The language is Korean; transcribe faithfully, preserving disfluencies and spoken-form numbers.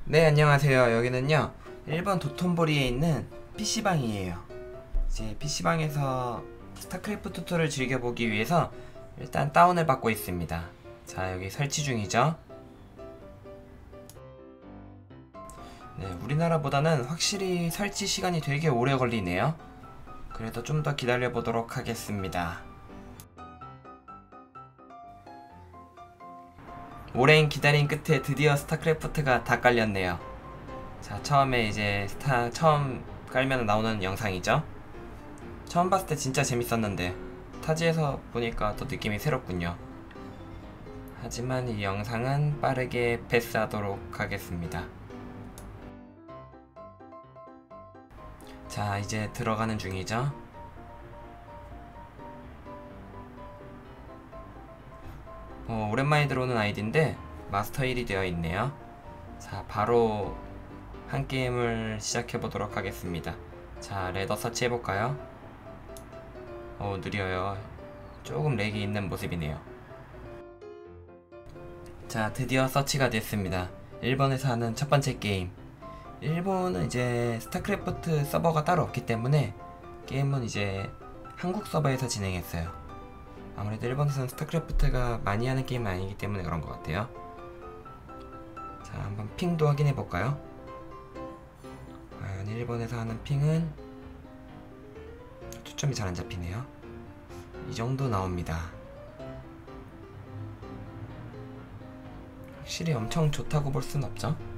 네, 안녕하세요. 여기는요 일본 도톤보리에 있는 피시방이에요. 이제 피시방에서 스타크래프트 이를 즐겨보기 위해서 일단 다운을 받고 있습니다. 자, 여기 설치 중이죠. 네, 우리나라보다는 확실히 설치 시간이 되게 오래 걸리네요. 그래도 좀 더 기다려 보도록 하겠습니다. 오랜 기다림 끝에 드디어 스타크래프트가 다 깔렸네요. 자, 처음에 이제 스타 처음 깔면 나오는 영상이죠. 처음 봤을 때 진짜 재밌었는데 타지에서 보니까 또 느낌이 새롭군요. 하지만 이 영상은 빠르게 패스하도록 하겠습니다. 자, 이제 들어가는 중이죠. 어, 오랜만에 들어오는 아이디인데 마스터 일이 되어 있네요. 자, 바로 한 게임을 시작해 보도록 하겠습니다. 자, 레더 서치 해볼까요? 어, 느려요. 조금 렉이 있는 모습이네요. 자, 드디어 서치가 됐습니다. 일본에서 하는 첫 번째 게임. 일본은 이제 스타크래프트 서버가 따로 없기 때문에 게임은 이제 한국 서버에서 진행했어요. 아무래도 일본에서는 스타크래프트가 많이 하는 게임은 아니기 때문에 그런 것 같아요. 자, 한번 핑도 확인해 볼까요? 과연 일본에서 하는 핑은 초점이 잘 안 잡히네요. 이 정도 나옵니다. 확실히 엄청 좋다고 볼 순 없죠.